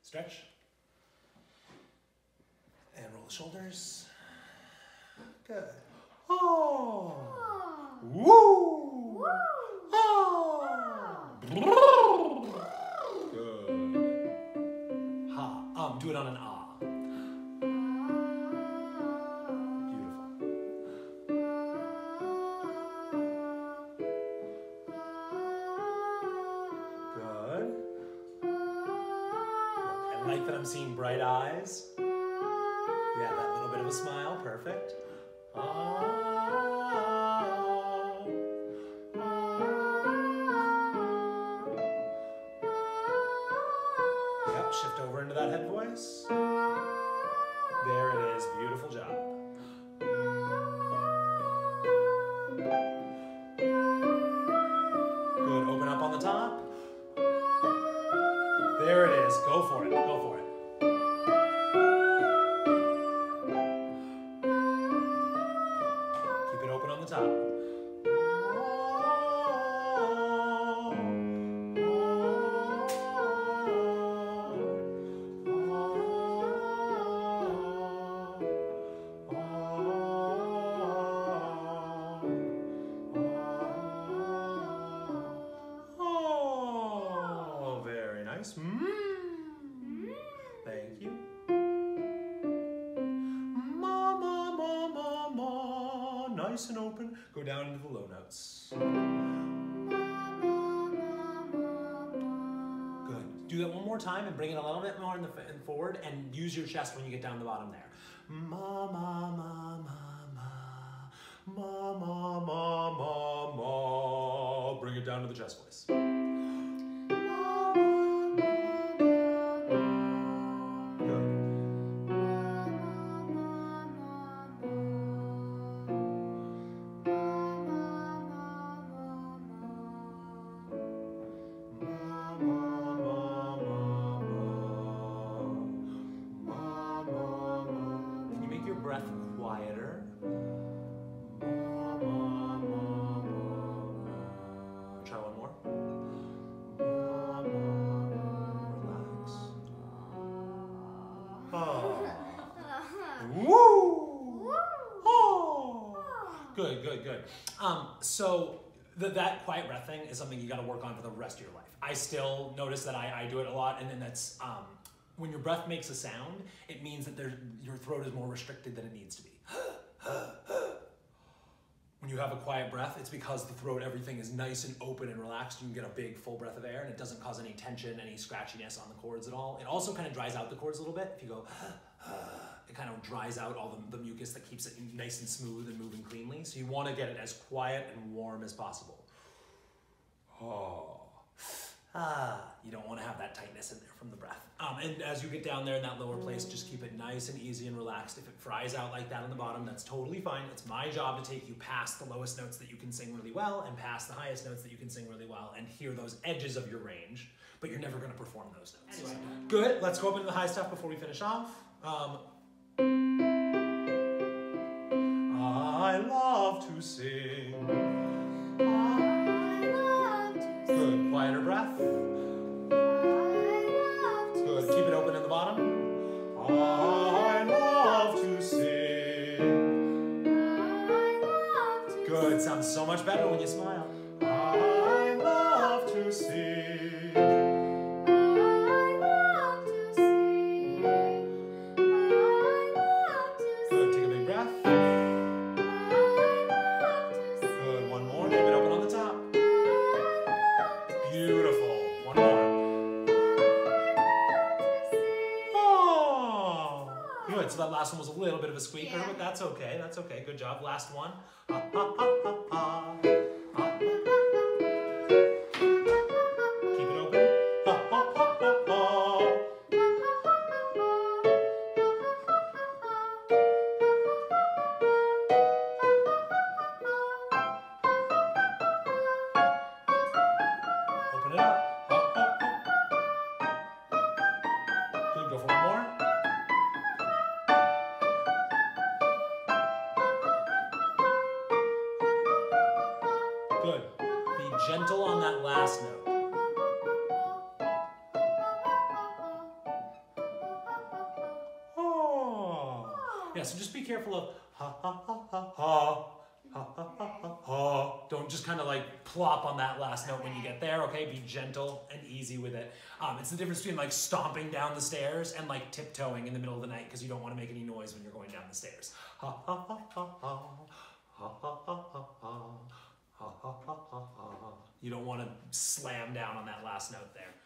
Stretch. And roll the shoulders. Good. Oh. Woo. Oh. Good. Ha. Do it on an ah. That I'm seeing bright eyes. Yeah, that little bit of a smile, perfect. Yep, shift over into that head voice. There it is, beautiful job. Good, open up on the top. There it is, go for it, go for it. Keep it open on the top. Oh, very nice. Thank you. Ma, ma, ma, ma, ma. Nice and open. Go down into the low notes. Good. Do that one more time and bring it a little bit more in the forward and use your chest when you get down the bottom there. Ma, ma, ma, ma, ma. Ma, ma, ma, ma, ma. Bring it down to the chest voice. Breath quieter. Try one more. Relax. Oh. Woo. Oh. Good, good, good. So that quiet breath thing is something you got to work on for the rest of your life. I still notice that I do it a lot, and then that's when your breath makes a sound, it means that your throat is more restricted than it needs to be. When you have a quiet breath, it's because the throat, everything is nice and open and relaxed. You can get a big full breath of air and it doesn't cause any tension, any scratchiness on the cords at all. It also kind of dries out the cords a little bit. If you go, it kind of dries out all the mucus that keeps it nice and smooth and moving cleanly. So you want to get it as quiet and warm as possible. Oh. You don't want to have that tightness in there from the breath. And as you get down there in that lower place, just keep it nice and easy and relaxed. If it fries out like that on the bottom, that's totally fine. It's my job to take you past the lowest notes that you can sing really well and past the highest notes that you can sing really well and hear those edges of your range, but you're never going to perform those notes. Anyway, good. Let's go up into the high stuff before we finish off. I love to sing. Good, quieter breath. Good, keep it open in the bottom. I love to sing. Good, sounds so much better when you smile. I love to sing. Good, take a big breath. Good, one more, keep it open on the top. Beautiful. One more. Oh, good. So that last one was a little bit of a squeaker, but that's okay. That's okay. Good job. Last one. Ha, ha, ha, ha, ha. Ha. Keep it open. Ha, ha, ha, ha, ha. Open it up. Ha, ha, ha. Good. Go for one more. Good. Be gentle on that last note. Yeah, so just be careful of ha ha ha ha ha. Ha, ha, ha, ha, ha. Don't just kind of like plop on that last note when you get there, okay? Be gentle and easy with it. It's the difference between like stomping down the stairs and like tiptoeing in the middle of the night because you don't want to make any noise when you're going down the stairs. Ha ha ha ha ha. Ha ha ha ha ha. Ha ha ha ha ha. You don't want to slam down on that last note there.